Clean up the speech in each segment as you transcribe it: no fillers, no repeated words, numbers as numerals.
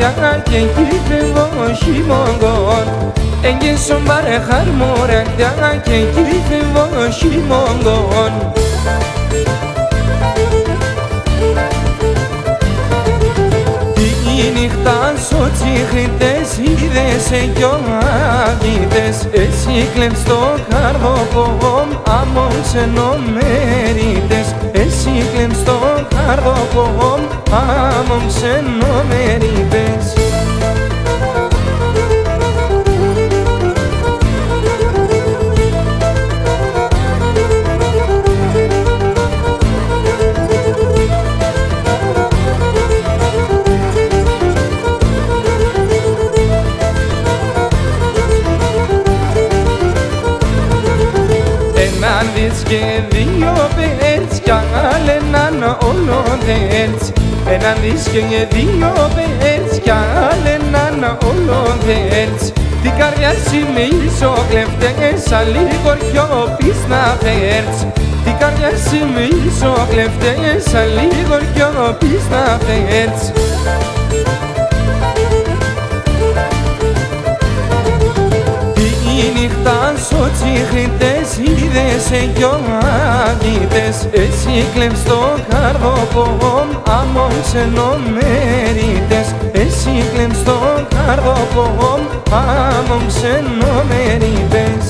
μοραγιά και εκεί φεύγω χειμώγκον. Εγγύσον παρεχάρ μοραγιά και εκεί φεύγω χειμώγκον. Τη νύχτα σου τσίχρητες είδες κι ο άγητες. Εσύ κλαις το καρδοκόμ άμον ξενομερίτες. Εσύ κλαις το καρδοκόμ άμον ξενομερίτες. Έναν δεις και δύο πέρτς κι άλλο έναν όλο δέρτς. Έναν δεις και δύο πέρτς κι άλλο έναν όλο δέρτς. Την καρδιά σου με ισοκλέφτες, λίγο πιο πεις να φέρτς. Την καρδιά σου με ισοκλέφτες, λίγο πιο πεις να φέρτς. Η νύχτα σου τσίχρητες είδες κι ο άγητες. Εσύ κλαις το καρδοκόμ άμον ξενομερίτες. Εσύ κλαις το καρδοκόμ άμον ξενομερίτες.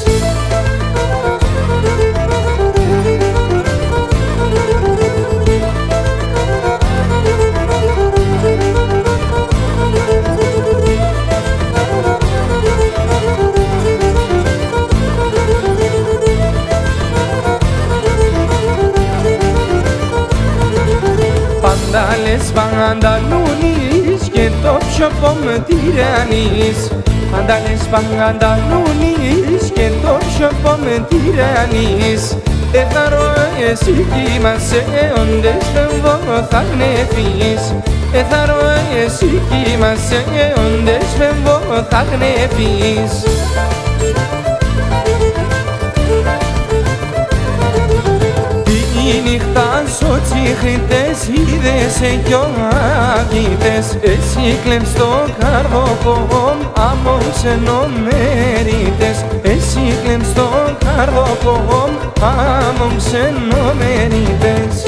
Πάντα λες πανταλούνις και το πιοπό με τυραννείς. Πάντα λες πανταλούνις και το πιοπό με τυραννείς. Θα ρω εσύ κοιμάσαι όντες φεύγω θα γνεφείς. Θα ρω εσύ κοιμάσαι όντες φεύγω θα γνεφείς. Η νύχτα σου τσίχρητες είδες κι ο άγητες. Εσύ κλαις το καρδοκόμ άμον ξενομερίτες. Εσύ κλαις το καρδοκόμ άμον ξενομερίτες.